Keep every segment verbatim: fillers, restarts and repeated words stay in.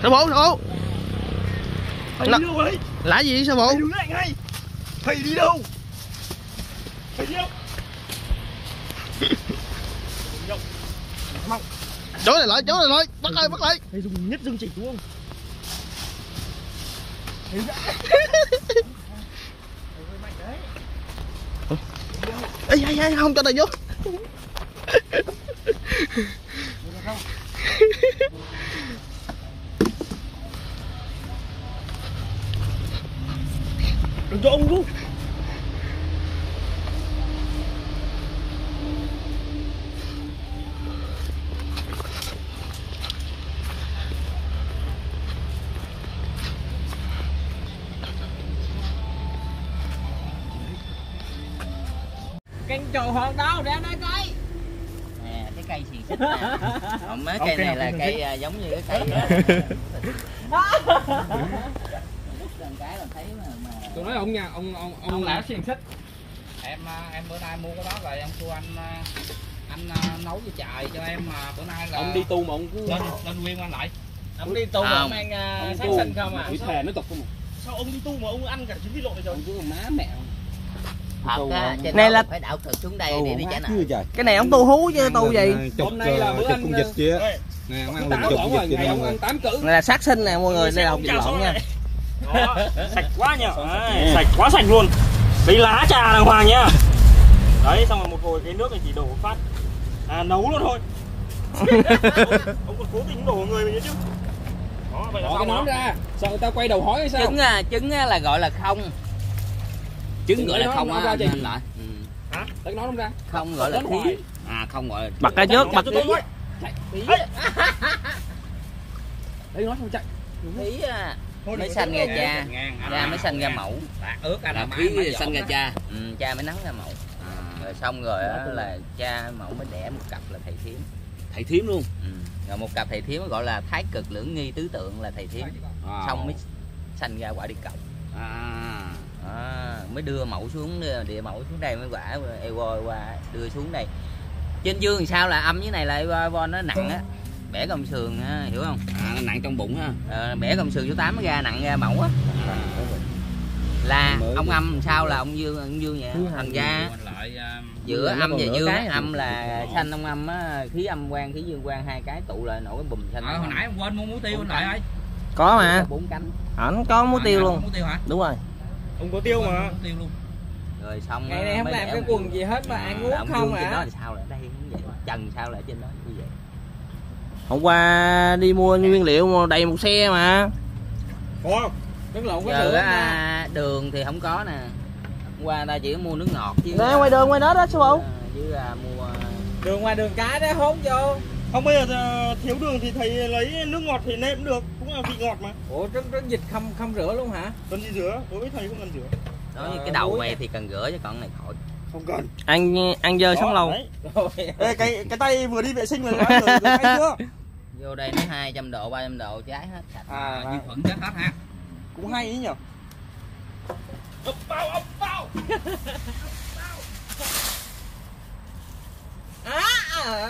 Sư phụ, sư phụ. Thầy đi đâu vậy? Lạ gì sư phụ? Thầy đứng lại ngay. Thầy đi đâu? Thầy đi đâu? Chỗ này lại, chỗ này lại, bắt lại, bắt lại. Thầy dùng nhất dương chỉ đúng không? Thầy đã. Ê, ê, ê, không cho thầy vô. Đừng cho ông luôn. Canh trầu hoàng đâu để đây coi. Nè cái cây xiềng xích nè. Còn mấy cây này là cây à, giống như cái cây cái là thấy mà, mà... Tôi nói ông nha, ông ông ông, ông lạ xiềng xích. Em em bữa nay mua cái đó rồi em thua anh anh nấu với chài cho em mà bữa nay là Ông đi tu mà ông cứ lên lên nguyên anh lại. ông đi tu mà ông mang uh, sát sinh không à? Thủy thề nó tục không à? Sao ông đi tu mà ông ăn cả trứng vịt lộn này rồi? Ông cứ má mẹ. Thật á, trên này đó là phải đảo cực xuống đây để đi trả nợ. Cái này ông tu hú chứ tu gì? Hôm nay là bữa ăn dịch chứ. Nè, ông ăn lục chục con vịt, ngày ông ăn tám cử. Này là sát sinh nè mọi người, đây là hột vịt lộn nha. Đó, sạch quá nhỉ. Đấy, sạch quá sạch luôn. Lấy lá trà đàng hoàng nhá. Đấy, xong rồi một hồi cái nước này chỉ đổ một phát. À, nấu luôn thôi. Ông còn cố tình đổ người mình chứ. Đó, vậy là Bỏ xong cái nón đó. ra, sao người ta quay đầu hỏi hay sao? Trứng à, trứng á là gọi là không. Trứng Đừng gọi là nói không nó á ra anh chị. lại. Ừ. hả? Lấy nón không ra. Không gọi là Nón khí. ngoài. À không gọi là Bật cái trước, bật. Lấy nón không chạy. khí á. Mới xanh ra cha. Cha mới xanh ra mẫu. Ướt anh Là khí xanh ra cha. Ừ, cha mới nắng ra mẫu. Rồi xong rồi á là cha mẫu mới đẻ một cặp là thầy thiếm. Thầy thiếm luôn. Ừ. Rồi một cặp thầy thiếm gọi là thái cực lưỡng nghi tứ tượng là thầy thiếm. Wow. Xong mới sanh ra quả địa cầu. À. À, mới đưa mẫu xuống, địa mẫu xuống đây mới quả evo qua đưa xuống đây. Trên dương thì sao là âm với này là evo nó nặng á, bẻ cong sườn á, hiểu không? À, nó nặng trong bụng ha. À, bẻ cong sườn số tám mới ra nặng ra mẫu á. À. Là ông âm làm sao là ông dương, ông dương vậy thành ra giữa âm và dương á, âm là sanh ông âm á, khí âm quang khí dương quang hai cái tụ lại nổi cái bùm xanh. À, hồi nãy ông quên mua muối tiêu anh lại ơi. Có mà. Bốn cánh. Ảnh có muối tiêu luôn. Muối tiêu hả? Đúng rồi. Ông có tiêu mà. Muối tiêu luôn. Rồi xong Ngày này không làm cái quần gì hết mà ăn uống không à? Đó hả? là sao lại đây như vậy? Trần sao lại trên đó như vậy? Hôm qua đi mua nguyên liệu đầy một xe mà. Có không? Nước lộn có Giờ sữa á, đường thì không có nè. Hôm qua ta chỉ mua nước ngọt chứ. Nè ngoài đường ngoài đó đó sư phụ. Chứ à, mua đường ngoài đường cái đó hốt vô. Không, bây giờ thiếu đường thì thầy lấy nước ngọt thì nêm cũng được, cũng là vị ngọt mà. Ủa trứng trứng vịt không không rửa luôn hả? Cần gì rửa? Đối với thầy không cần rửa. nói như cái đầu mày thì cần rửa chứ còn này khỏi. Không cần. Ăn ăn dơ sống lâu. Ê, cái cái tay vừa đi vệ sinh rồi đã rửa rửa tay chưa? Vô đây nó hai trăm độ ba trăm độ cháy hết sạch. À, Vi khuẩn chết hết ha. cũng hay ý nhỉ. Ốc bao, ốc bao. À, à.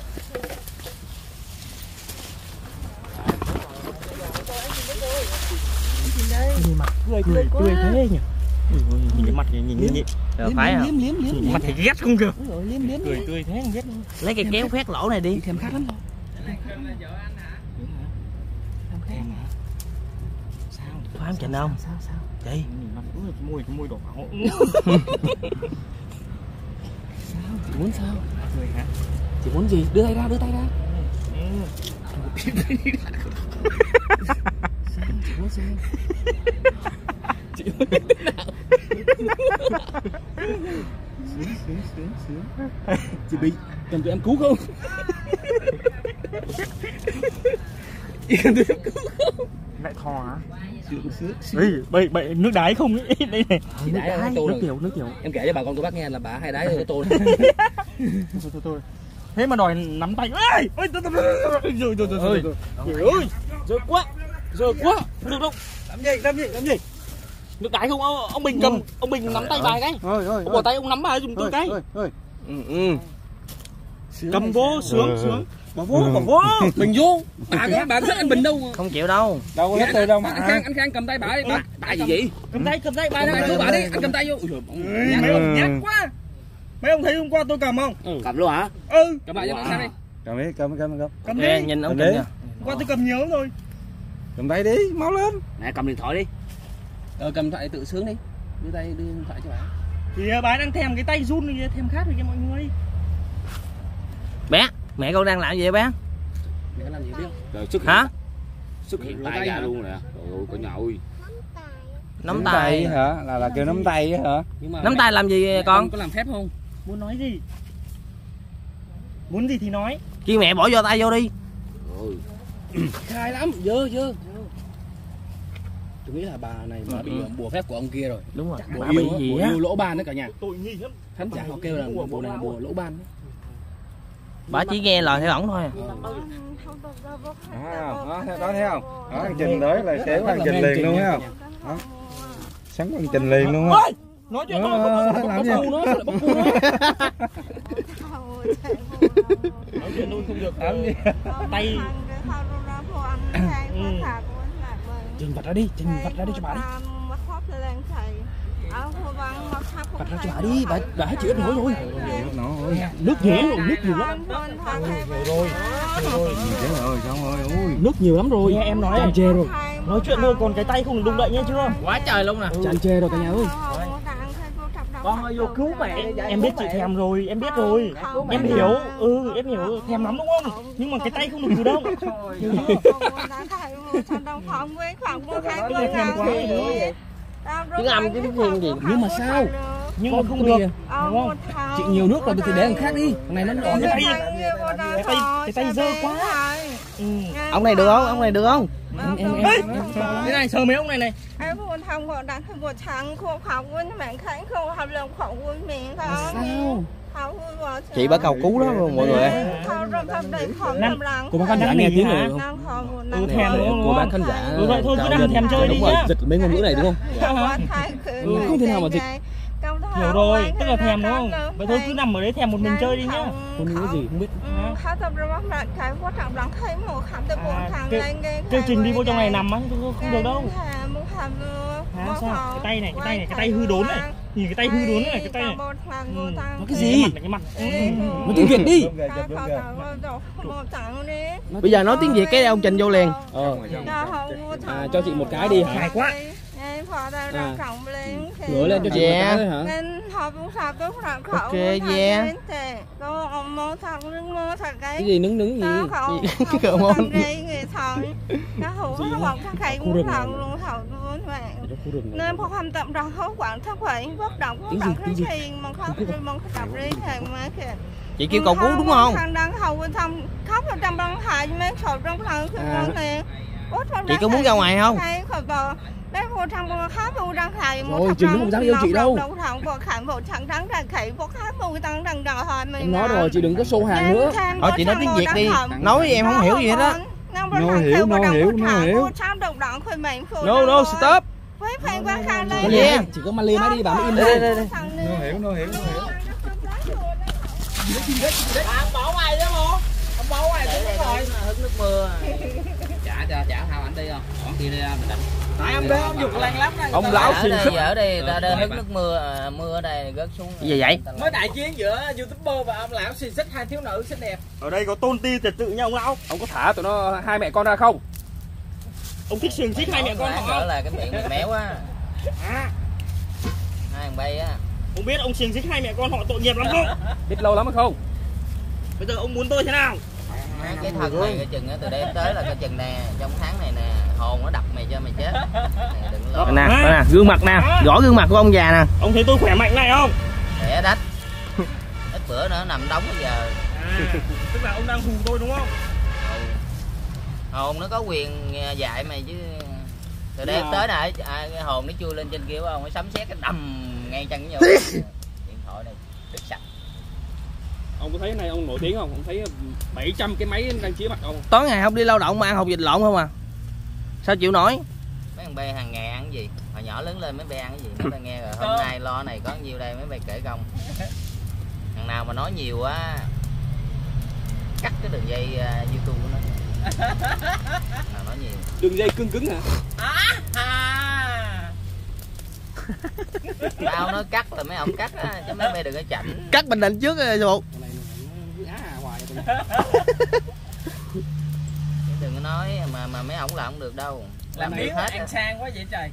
Nhìn mặt cười cười cười thế nhỉ. Nhìn cái mặt này nhìn nhìn. Rồi phải không? Liếm liếm liếm. Mặt thì ghét không được. Liếm liếm. Cười cười thế không ghét. Lấy cái kéo khoét lỗ này đi. Thèm khát lắm. Có em Trịnh không? Sao sao? Chị. Nhìn mặt cũng cái môi cái môi đỏ. Sao? Chị muốn sao? Cười hả? Chị muốn gì? Đưa tay ra, đưa tay ra. Sao? Chị muốn sao? Chị muốn thế nào? Sướng sướng sướng sướng. Chị bị cần tụi em cứu không? Chị cần tụi em cứu không? Lại thò hả? Sướng sướng sướng. Đây, bậy nước đái không ấy, đây này. Nước đái, nước tiểu, nước tiểu. Em kể cho bà con cô bác nghe là bà hay đái ô tô. Thôi thôi thôi. Thế mà đòi nắm tay. Ơi, ơi rồi rồi rồi rồi. Trời ơi, giờ quá. Giờ quá. Không được đâu. Làm gì? Làm gì? Làm gì? Nước đái không? Ông Bình cầm, ông Bình nắm tay vài cái. Ơi ơi. Ông bỏ tay ông nắm vào giùm tôi cái. Ừ ừ. Cầm vô sướng sướng. Bỏ vô, bỏ vô. Bình vô. Bà có bà có thích anh Bình đâu. Không chịu đâu. Đâu có hết tôi đâu mà. Anh Khang, anh Khang cầm tay bà đi. Bà, bà gì vậy? Cầm tay, cầm tay, Bà bà đây, đây. cứu bà đi, anh cầm tay vô. Mấy ông nhát quá. Mấy ông thấy hôm qua tôi cầm không? Cầm luôn hả? Ừ. Cầm lại cho nó xem đi. Cầm đi, cầm cầm cầm. Cầm Kìa, đi. nhìn ông Cầm Trình đi. kìa. Hôm qua tôi cầm nhiều lắm rồi. Cầm tay đi, máu lên. Nè cầm điện thoại đi. Ờ cầm điện thoại tự sướng đi. Đưa tay đưa điện thoại cho bà. Thì bà đang thèm cái tay run này, thèm khát rồi cho mọi người. Bé, mẹ con đang làm gì vậy bé? Mẹ có làm gì biết không? Rồi xuất hiện, Hả? xuất hiện tay ra luôn nè. Trời ơi, cả nhà ơi. Nắm tay. hả? Là là kêu nắm tay hả? Nhưng mà Nắm tay làm gì mẹ con? có làm phép không? Muốn nói gì? Muốn gì thì nói. Kêu mẹ bỏ vô tay vô đi. Rồi. Khai lắm, dơ dơ. Tôi nghĩ là bà này bà bị bùa phép của ông kia rồi. Đúng rồi. Bùa Bà yêu, bị á, gì bùa á? yêu lỗ ban đấy cả nhà. Tội nghi lắm. Khán giả họ kêu là bùa này là bùa lỗ ban. Bà chỉ nghe lời theo ổng thôi. À, đó, đó thấy không? Đó, anh Trình tới là xéo anh Trình liền luôn thấy không? Đó. Sắn anh Trình liền luôn á. Nói chuyện Ờ, thôi. làm gì? Nó nó bóc cu nó. Nói chuyện luôn không được. Làm gì? Tay. Trình vặt ra đi, Trình vặt ra đi cho bà đi. Vặt ra cho bà đi, bà bà hết chịu nổi rồi. Nó ơi. Nước nhiều lắm rồi, nước nhiều lắm. Rồi. Rồi. Chết rồi, xong rồi. Ui. Nước nhiều lắm rồi. Nghe em nói Chăn chê rồi. Nói chuyện thôi, còn cái tay không được đụng đậy nhá chưa? Quá trời luôn nè. Chăn chê rồi cả nhà ơi. Con ơi vô cứu mẹ. Em biết chị thèm rồi, em biết rồi. Em hiểu, ừ em hiểu, thèm lắm đúng không? Nhưng mà cái tay không được cử động. Hiểu chưa? Bây giờ thèm quá rồi. Tiếng âm chứ tiếng thiên gì. Nhưng mà sao? Nhưng mà không được, đúng không? Chị nhiều nước rồi thì để thằng khác đi. Thằng này nó đỏ Cái cái tay, cái tay, cái tay dơ quá. Ừ. Ông này được không? Ông này được không? em em Ê, em. cái này sờ mấy ông này này. Em muốn thăm gọi đặt thêm một tháng không học với bạn khánh không học lòng khẩu vui mình không? Sao? Chị bà cầu cứu đó mọi người ơi. Của bà con đang nghe tiếng rồi. Ừ, thèm đúng không? Của bác khán giả. Ừ, vậy thôi cứ đang thèm chơi đi nhá. Dịch mấy ngôn ngữ này đúng không? Ừ, không thể nào mà dịch. Hiểu rồi, tức là thèm đúng không? Vậy thôi cứ nằm ở đấy thèm một mình chơi đi nhá. Con cái gì không biết. Kêu Trình đi vô trong này nằm á, không được đâu. Hả sao? Cái tay này, cái tay này, cái tay hư đốn này. Nhìn cái tay hư đốn này, cái tay này. Ừ. Nó cái gì? Cái mặt này, cái mặt. Ừ. Nó tiếng Việt đi. Bây giờ nói tiếng Việt cái ông Trình vô liền. Ờ. À, cho chị một cái đi hả? Hay quá. À. Ngửa lên cho chị một cái thôi hả? Ok, yeah. Cái gì nứng nứng gì? Cờ môn. Nên phó hâm tậm rằng hấu quản thất khỏe bất động bất động rất hiền mà không đi mong đọc đi thèm mà kìa. Chị kêu cầu cứu đúng không? Đang hầu bên trong khóc ở trong băng hại mấy sầu trong lòng khi con nè. Chị có muốn ra ngoài không? Đấy vô trong băng khóc vô đang hại một Rồi Trình nó không dám yêu chị đâu. Em nói rồi chị đừng có xô hàng nữa. Thôi chị nói tiếng Việt đi. Nói với em không hiểu gì hết á. Nó hiểu, nó hiểu, nó hiểu. No no stop. Yeah. Chỉ có Mali máy đi bà mới im Đây đây. đây đây. Nó hiểu, nó hiểu, nó hiểu. Ông bỏ ngoài đó không? Ông bỏ ngoài cũng rồi. Hứng nước mưa. Trả cho trả thao ảnh đi không? Còn kia đi mình đánh. Tại ông đây ông dục lăng lắm đây. Ông lão xuyên sức. Ở đây ta đang hứng nước mưa, mưa ở đây rớt xuống. Gì vậy? Mới đại chiến giữa YouTuber và ông lão xuyên xích hai thiếu nữ xinh đẹp. Ở đây có tôn ti trật tự nha ông lão. Ông có thả tụi nó hai mẹ con ra không? Ông thích xiềng xích hai mẹ con họ không? Là cái miệng mày méo á. À. Hai thằng bay á. Ông biết ông xiềng xích hai mẹ con họ tội nghiệp lắm không? Biết lâu lắm hay không? Bây giờ ông muốn tôi thế nào? Hai cái thân này cái chừng á, từ đây tới là cái chừng nè, trong tháng này nè, hồn nó đập mày cho mày chết. Nè, đừng lo. Nè, nè, gương mặt nè, gõ gương mặt của ông già nè. Ông thấy tôi khỏe mạnh này không? Khỏe đách. Ít bữa nữa nằm đóng bây giờ. À, tức là ông đang hù tôi đúng không? Ừ. Hồn nó có quyền dạy mày chứ. Từ đây tới nè, à, cái hồn nó chui lên trên kia ông nó sấm sét cái đầm ngay chân cái nhau. Điện thoại này đứt sạch. Ông có thấy này ông nổi tiếng không? Ông thấy bảy trăm cái máy đang chiếu mặt ông. Tối ngày không đi lao động mà ăn hột vịt lộn không à? Sao chịu nổi? Mấy thằng bê hàng ngày ăn cái gì? Hồi nhỏ lớn lên mấy bê ăn cái gì? Mấy bê nghe rồi hôm nay lo này có nhiêu đây mấy bê kể công. Thằng nào mà nói nhiều quá cắt cái đường dây uh, YouTube của nó. Nào nói nhiều. Đường dây cứng cứng hả? Tao nói cắt là mấy ông cắt á, chứ mấy mày đừng có chảnh. Cắt Bình Định trước rồi Sư Phụ. Đừng có nói mà mà mấy ông làm không được đâu. Làm miếng hết ăn sang quá vậy trời.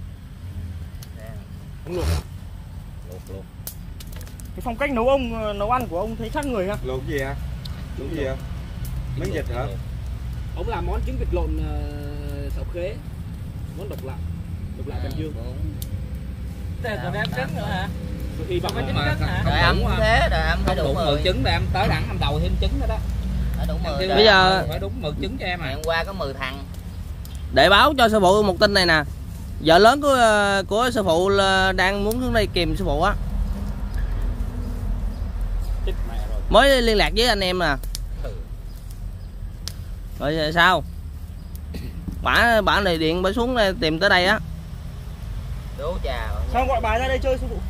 Không luộc. Luộc luộc. Cái phong cách nấu ông nấu ăn của ông thấy khác người ha. Luộc gì hả? Luộc gì hả? Miếng vịt hả? Ông làm món trứng vịt lộn uh, sọc khế. Món độc lạ. Độc lạ Bình Dương. Đây còn em trứng nữa hả? Thì bằng Có trứng trứng hả? Đợi âm thế, đợi âm phải đủ đủ mười mười trứng để em tới đẳng em đầu thêm trứng nữa đó. Phải đủ mười. Bây giờ phải đúng mười trứng cho em à. ngày hôm qua có mười thằng. để báo cho Sư Phụ một tin này nè. Vợ lớn của của Sư Phụ là đang muốn xuống đây kìm Sư Phụ á. Mới liên lạc với anh em nè. Rồi sao? Bả bả này điện bả xuống đây tìm tới đây á. Đố chào. Sao gọi bà ra đây chơi Sư Phụ?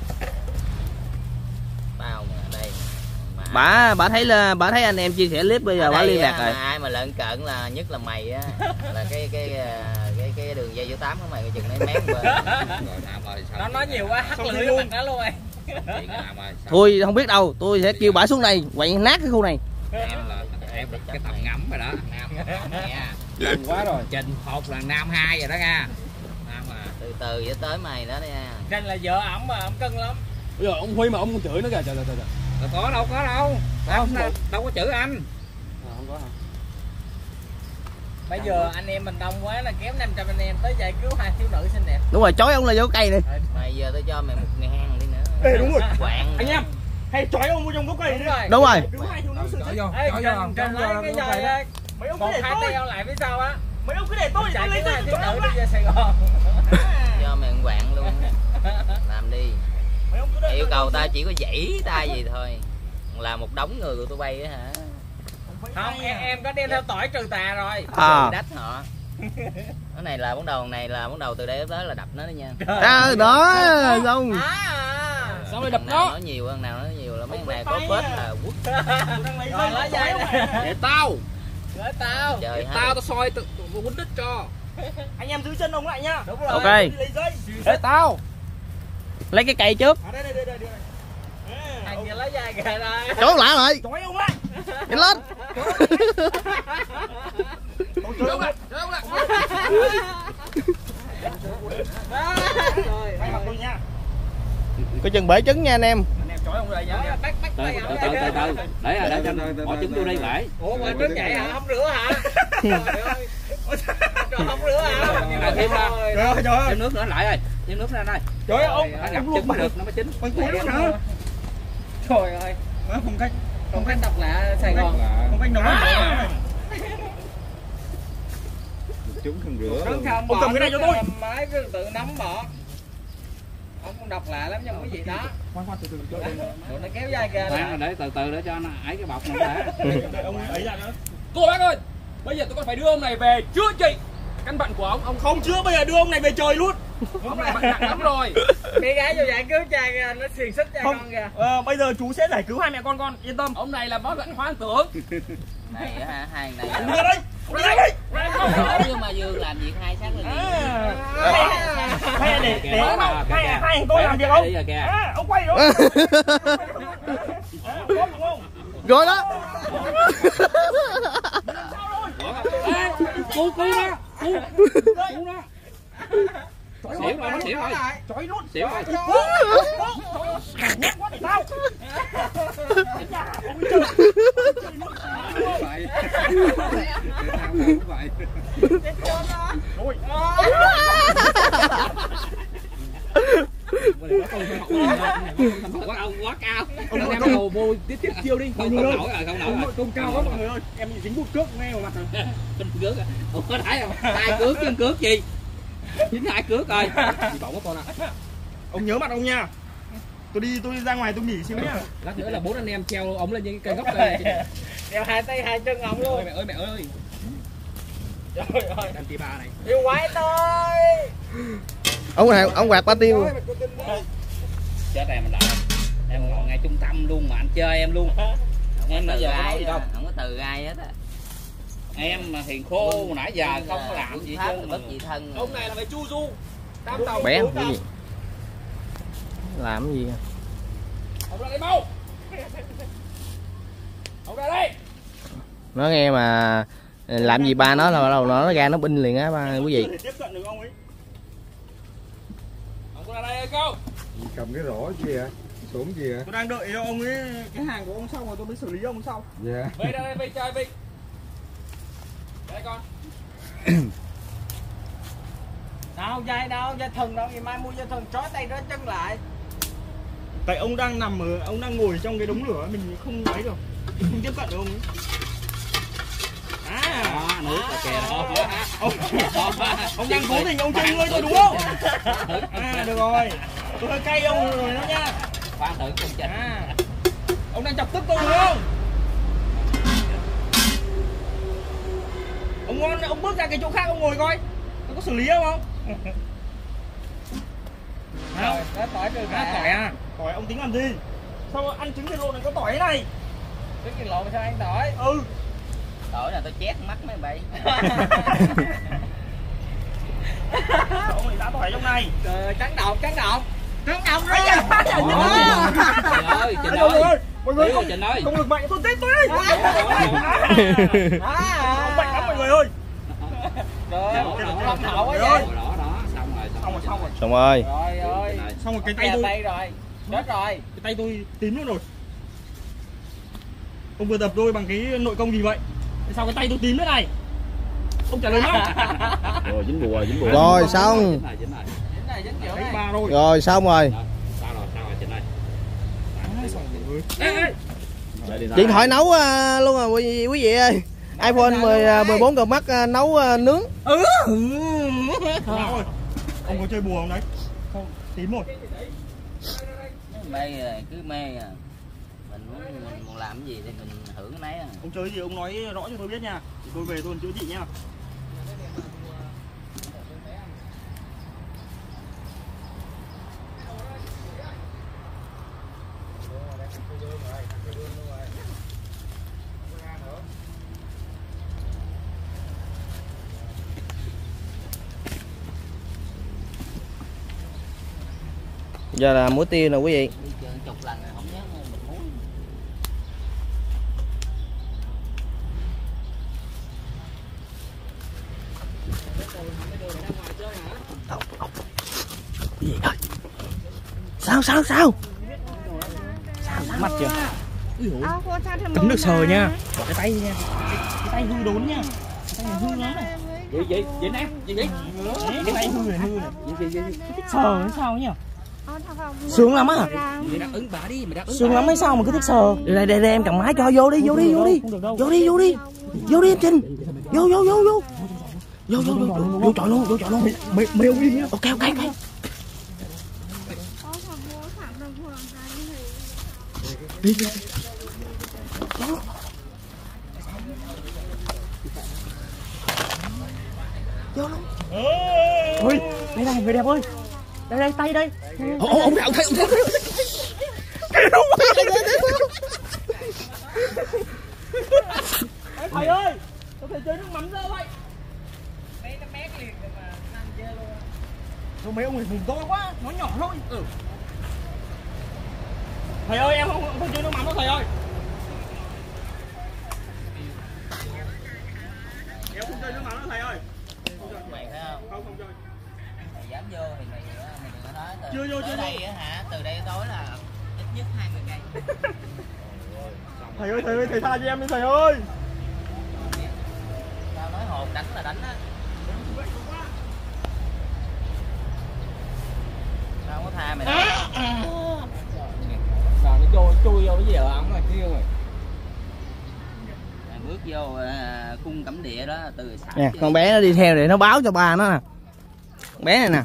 Bao mà ở đây. Mà Bả bả thấy là bả thấy anh em chia sẻ clip bây giờ bả liên lạc rồi. Ai mà lợn cận là nhất là mày á, là cái cái cái cái đường dây số tám của mày chừng nó mém bên. Nó nói nhiều quá hắt lưỡi luôn nó luôn rồi. Thôi không biết đâu, tôi sẽ kêu bả xuống đây quậy nát cái khu này. Em là em là cái tầm ngắm rồi đó. Gần quá rồi. Trình hộp là nam hai rồi đó nha. Nam à. Từ từ với tới mày đó nha. Cân là vợ ổng mà ổng cân lắm. Bây giờ ông Huy mà ông chửi nó kìa, trời trời trời. Rồi có đâu có đâu. Đâu, đâu, đâu có chữ anh. À, không có hả? Bây giờ anh em mình đông quá là kéo năm trăm anh em tới giải cứu hai thiếu nữ xinh đẹp. Đúng rồi, chói ông là dấu cây đi. Mày giờ tôi cho mày một ngàn đi nữa. Ê đúng rồi. Quạng. Anh em, hay trói ông vô trong gốc cây đi. Đúng rồi. Cứu hai thiếu nữ xinh Chọi đẹp. vô, Ê, chọi vô, cần cần chọi vô, lấy cái chọi giày vô. đây. Mấy ông cứ để tôi. Hai tay lại phía sau á. Mấy ông cứ để tôi Chạy lấy cái tôi thiếu thiếu nữ nữ đi ra Sài Gòn. Cho mày một quạng luôn. Làm đi. Yêu cầu tao chỉ có dãy tay gì thôi. Là một đống người của tụi bay á hả? Không, em, em có đem theo tỏi trừ tà rồi. À. Đách họ. Cái này là bắt đầu này là bắt đầu từ đây tới là đập nó đó nha. À, đó xong. À. Sao mày đập Thằng nào nó? nói nhiều, thằng nào nói nhiều là mấy thằng này có phết là quất. Rồi lấy dây này. Để tao. Để tao. Trời Để hết. tao tao soi tự quýnh đít cho. Anh em giữ chân ông lại nhá. Đúng rồi. Ok. Lấy dây. Để tao. Lấy cái cây trước. À đây đây đây đây. Anh kia lấy dây kìa đây. Trốn lại lại. Chói ông lại. Nhanh lên. Chói ông lại. Chói ông lại. Rồi, mặc tôi nha. Coi chừng bể trứng nha anh em. Anh em chói ông lại nha. Bắt bắt tay ông. Từ từ từ từ. Để à, để cho bỏ trứng vô đây lại. Ủa mà trứng vậy hả? Không rửa hả? Trời ơi. Rồi không rửa hả? Thêm ra. Trời ơi trời ơi. Thêm nước nữa lại ơi. Thêm nước ra đây. Trời ơi ông. Nó ngập trứng mới được nó mới chín. Mình cuối nước nữa. Trời ơi. Phong cách phong cách độc lạ Sài Gòn. Phong cách nấu nữa. Chúng không rửa luôn. Ông cầm cái này cho tôi. Máy cứ tự nắm bỏ. Ông cũng độc lạ lắm nhưng cái gì đó. Khoan khoan từ từ cho tôi. Rồi nó kéo dây kìa. Khoan để từ từ để cho nó ấy cái bọc này đã. Ông ấy ra nữa. Cô bác ơi, bây giờ tôi còn phải đưa ông này về chữa trị. Căn bệnh của ông, ông Không chữa bây giờ đưa ông này về trời luôn. ông này bệnh nặng lắm rồi. Cái gái vô giải cứu cha kìa, nó xiềng xích cha Không. con kìa. Ờ, bây giờ chú sẽ giải cứu hai mẹ con con, yên tâm. Ông này là bó dẫn hoang tưởng. Này á hả, hai thằng này. Ông ra đây. Ông ra đây. Nhưng mà Dương làm việc hai sát là gì? Hay để để hai hai thằng tôi làm việc không? À, ông quay rồi. Rồi đó. Cứu cứu nó. Cứu. Cứu nó. Xỉu rồi, nó xỉu rồi. Chói luôn. Xỉu rồi. Quá để tao. Vậy. Vậy. Vậy. Rồi. Quá ông quá cao. Ông đem đầu vô tiếp tiếp chiêu đi. Không nổi rồi, không nổi rồi. Công cao quá mọi người ơi. Em bị dính bút cước nghe vào mặt rồi. Kinh cước à. Ủa thấy không? Hai cước chân cước gì? Dính hai cước rồi. Bị bỏng con ạ. Ông nhớ mặt ông nha. Tôi đi tôi đi ra ngoài tôi nghỉ xíu nhá. Lát nữa là bốn anh em treo ống lên những cây gốc cây này. Đeo hai tay hai chân ông luôn. Mẹ ơi mẹ ơi. Trời ơi. Đàn tì bà này. Yêu quái tôi. Ông này, ông quạt ba tiêu. Chết em lại. Em ngồi ngay trung tâm luôn mà anh chơi em luôn. Em nãy giờ có nói gì đâu. Không có từ ai hết á. Em mà hiền khô nãy giờ không có làm gì hết chứ. bất dị thân. Ông này là phải chu du. Tam tàu. Bé cái gì? Làm cái gì? Ông ra đây mau. Ông ra đây. Nó nghe mà làm gì ba nó là đầu nó ra nó binh liền á ba quý vị. Tiếp cận được ông ấy. Ông có ra đây không? Cầm cái rổ gì vậy? Xuống gì vậy? Tôi đang đợi ông ấy cái hàng của ông xong rồi tôi mới xử lý ông sau. Dạ. Về ra đây, về chơi về. Đây con. Đâu dây đâu, dây thừng đâu, ngày mai mua dây thừng trói tay đó chân lại. Tại ông đang nằm ở, ông đang ngồi trong cái đống lửa mình không ấy được, không tiếp cận được ông ấy. À, Đó, nước là kìa đó. ông, ông đang cố tình ông chơi ngươi tôi đúng không? À được rồi, tôi hơi cay ông rồi đó nha. Khoan thử công trình. À, ông đang chọc tức tôi đúng không? Ông ngon, ông bước ra cái chỗ khác ông ngồi coi, tôi có xử lý không không? Rồi, có tỏi được À, tỏi à? Tỏi ông tính làm gì? Sao ăn trứng vịt lộn này có tỏi thế này? Trứng vịt lộn sao ăn tỏi? Ừ. Tỏi là tôi chét mắt mấy bậy. Ông lại giá tỏi trong này. Trời, cắn đầu, cắn đầu. Cắn đầu Ây rồi. da, trời Trời ơi, Trình ơi, ơi. mọi người không, Trình ơi. không được mạnh tôi tiếp tôi đi. Ông mạnh lắm mọi người ơi. Trời ơi, lòng hậu quá Trời vậy. ơi. Đó, đó, xong rồi, Xong rồi, xong rồi. Xong rồi. Rồi ơi. Xong rồi cái tay Tay tôi, tay rồi. Chết rồi. cái tay tôi tím luôn rồi. Ông vừa tập tôi bằng cái nội công gì vậy? Sao cái tay tôi tím thế này? Ông trả lời không? Rồi, dính bùa, dính bùa. Rồi xong. Dính này, dính này. Dính này, dính kiểu Đấy này. ba rồi. Rồi xong rồi. Đó, sao rồi, sao rồi, Trình ơi. Ê, ê. Để đi Điện thoại nấu uh, luôn rồi quý vị, quý vị ơi. iPhone mười, mười bốn Pro Max uh, nấu uh, nướng. Ừ. Nào rồi. Ông có chơi bùa không đấy? Không, tím rồi. Mê rồi, cứ mê à. Mình muốn mình muốn làm cái gì thì mình hưởng cái nấy à. Ông chơi gì ông nói rõ cho tôi biết nha. Thì tôi về tôi chữa trị nha. Giờ là muối tiêu nè quý vị. Đi chơi chục lần rồi không nhớ mình muốn. Quý vị ơi. Sao sao sao? Mặt chưa? Áo cô sao thèm Cấm được bông sờ mà. nha. Bỏ cái tay nha. Cái, cái tay hư đốn nha. Cái tay này hư lắm này. Vậy vậy, vậy em, vậy vậy. Đấy, cái tay hư này hư này. Thích sờ hay sao nhỉ? Ờ, thật không? Sướng lắm á. Mày đáp ứng bà đi, mày đáp ứng. Sướng lắm hay sao mà cứ thích sờ. Đây đây đây em cầm máy cho vô đi, vô đi, vô đi. Vô đi, vô đi. Vô đi em Trinh. Vô vô vô vô. Vô vô vô vô vô chọi luôn, vô chọi luôn. Mày mày ông đi nhá. Ok ok ok. Có thật mua phạm đồng hoàng ra như thế. Đi đi. Vô luôn. Ôi, đây này người đẹp ơi. Đây đây tay đây. Ồ ông thấy ông thấy ông thấy. Thầy ơi, sao thầy chơi nước mắm dơ vậy? Mấy nó mét liền rồi mà ăn chơi luôn. Thôi mấy ông này mồm to quá, nó nhỏ thôi. Ừ. Thầy ơi, em không không chơi nước mắm đâu thầy ơi. Em không chơi nước mắm đâu thầy ơi. Mày thấy không? Không không chơi. Mày dám vô thì mày mày đừng có nói từ, Chưa vô, tới chưa đây á hả? Từ đây tối là ít nhất hai mươi cây. Thầy ơi, thầy ơi, thầy tha cho em đi thầy ơi. Tao nói hồn đánh là đánh á. Tao không có tha mày đâu. Rồi nó chui chui vô cái gì ở ổng rồi kêu rồi. Mày bước vô à, cung cấm địa đó từ xã. Nè, con bé nó đi theo để nó báo cho ba nó nè. Con bé này nè.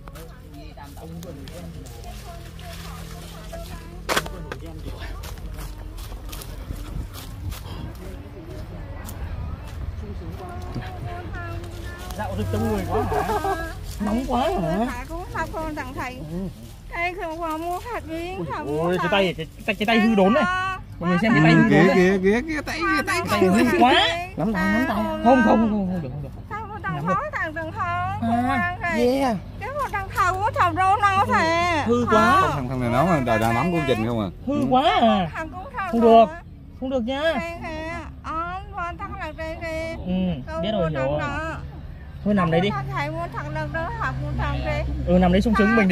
Dạo rực trong người quá hả? Nóng quá hả? Thầy cũng sao con thằng thầy. Đây không có mua hạt gì. Ôi cái tay cái, cái tay cái tay hư đốn này. Mọi người xem cái tay hư kìa quá. kìa kìa kìa tay kìa tay Tay hư quá. Nắm tay, nắm tay. Không không không không được không được. Sao mà thằng khó thằng đừng khó. À, Yeah. Cái một thằng thầu của thằng rô nó thề. Hư quá. thằng thằng này nó mà đời đang nắm của Trình không à. Hư quá à. Thằng cũng thằng Không được. Không được nha. Ờ, thằng là đây đi. Ừ, biết rồi hiểu rồi. Thôi nằm đấy đi. Thầy mua thằng lần đó học mua thằng đi. Ừ, nằm đấy sung sướng mình đi.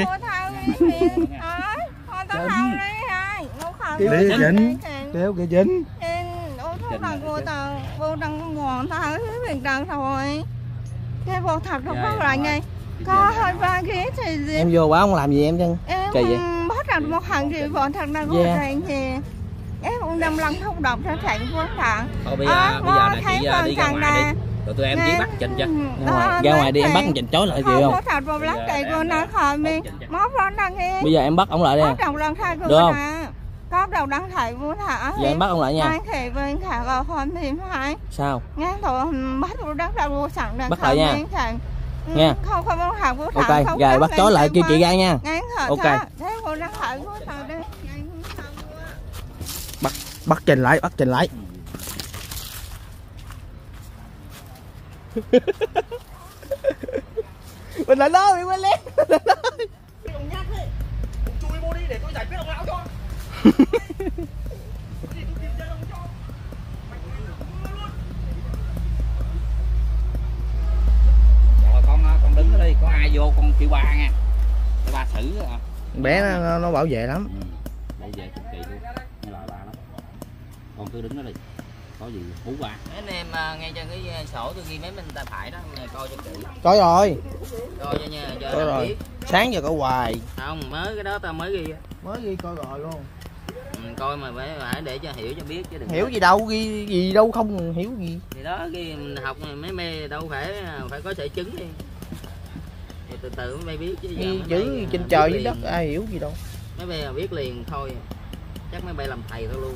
Đi Trình, kéo kìa Trình. Thằng vô tao vô đằng ngọn tao việc đằng thôi. Cái vô thật không có lại ngay. Có hơi ba ghế thì gì? Em vô quá không làm gì em chân. Em Kỳ vậy? bắt đầu một hàng gì bọn thằng đang ngồi đây thì em cũng đâm lăng không đọc ra thành phương thẳng. Thôi bây giờ bây giờ này chị đi ra ngoài đi. Rồi tụi em chỉ bắt Trình cho. Ra ngoài, ra ngoài đi em bắt Trình chối lại chịu không? Có thật vào lát đây cô nói khỏi mình. Móc nó đang nghe. Bây giờ em bắt ông lại đi. Có đầu đang thay được không? Có đầu đang thầy vô thả. Giờ em bắt ông lại nha. Anh thầy với thả vào hôm thì phải. Sao? Nghe tụi bắt tụi đang ra vô sẵn đang bắt lại nha. Nha. Không không không học vô thả. Ok, rồi bắt chối lại kêu chị ra nha. Ok. Thế cô đang thầy vô thả đây. Bắt bắt Trình lại, bắt Trình lại. Mình lại đó, mình quay lên. Ông nhát đấy. Ông chui vô đi để tôi giải quyết ông lão cho. Rồi con con đứng ở đây, có ai vô con kêu ba nha. Để ba xử à. Bé nó, nó bảo vệ lắm. Ừ. Bảo vệ cực kỳ luôn. Nó lại ba lắm. Con cứ đứng đó đi. Có gì hú ba. Mấy anh em uh, ngay trên cái sổ tôi ghi mấy bên tay phải đó, coi cho kỹ. Coi rồi. Coi cho nha, cho coi rồi. Biết. Sáng giờ coi hoài. Không, mới cái đó tao mới ghi. Mới ghi coi rồi luôn. Ừ, coi mà phải phải để cho hiểu cho biết chứ đừng. Hiểu có... gì đâu, ghi gì đâu không hiểu gì. Thì đó ghi mình học mấy mê đâu phải phải có sợi chứng đi. Thì từ từ mới biết chứ giờ chữ trên trời dưới đất ai hiểu gì đâu. Mấy bay biết liền thôi. Chắc mấy bay làm thầy thôi luôn.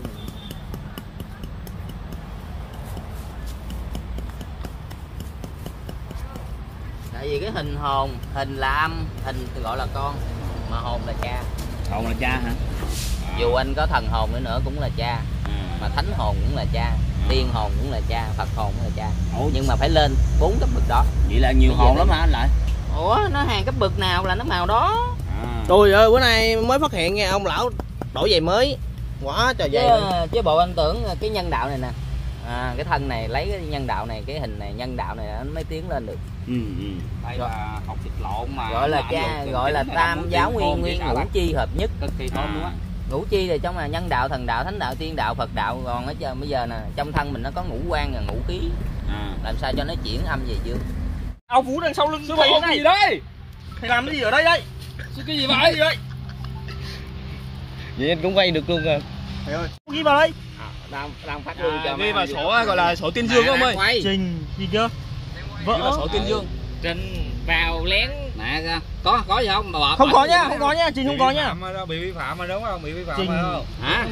Tại vì cái hình hồn, hình là âm, hình gọi là con, mà hồn là cha. Hồn là cha hả? Dù anh có thần hồn nữa nữa cũng là cha, à. Mà thánh hồn cũng là cha, tiên hồn cũng là cha, Phật hồn cũng là cha. Ủa? Nhưng mà phải lên bốn cấp bậc đó. Vậy là nhiều hồn lắm hả anh lại? Ủa, nó hàng cấp bậc nào là nó màu đó. À. Tôi ơi, bữa nay mới phát hiện nghe ông lão đổi giày mới. Quá trời giày. Chứ, chứ bộ anh tưởng cái nhân đạo này nè. À, cái thân này lấy cái nhân đạo này, cái hình này nhân đạo này nó mới tiến lên được. Ừ, ừ. Đây là học thịt lộn mà gọi là cha, gọi là tam giáo nguyên nguyên ngũ chi hợp nhất. Cực kỳ thơm luôn á. Ngũ chi thì trong là nhân đạo, thần đạo, thánh đạo, tiên đạo, Phật đạo, còn ở giờ bây giờ nè, trong thân mình nó có ngũ quan và ngũ khí. À. Làm sao cho nó chuyển âm về dương. Ao Phú đằng sau lưng sư vậy này. Gì đây? Thầy làm cái gì ở đây đây? Cái gì vậy? Cái gì vậy? Vậy anh cũng quay được luôn rồi. Thầy ơi, ghi vào đây. Đang đang phát lương cho ghi vào sổ gọi là sổ tiên dương không ơi? Trình gì chưa? Vỡ sổ tiên dương. Trình vào lén nè, có có gì không mà bỏ? Không có nhá, không có nhá, Trình không có nhá. Bị vi phạm mà đúng không? Bị vi phạm Trình... không? Hả?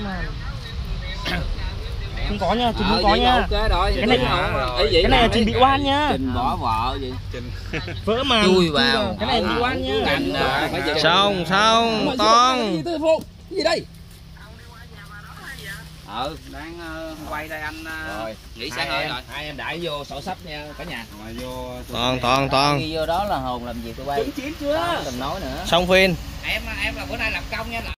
Không có nha, Trình không có nha. Cái này cái này là Trình bị oan nha. Trình bỏ vợ gì? Vỡ màn. Chui vào. Cái này bị oan nha. Xong xong con. Cái gì đây? Ờ, đang uh, quay đây anh uh, rồi. Nghĩ sáng hơi rồi. Hai em đãi vô sổ sách nha cả nhà. Mà vô toàn toàn toàn. Ghi vô đó là hồn làm gì tôi quay. Chín chưa? Đừng nói nữa. Xong phim. Em em là bữa nay làm công nha.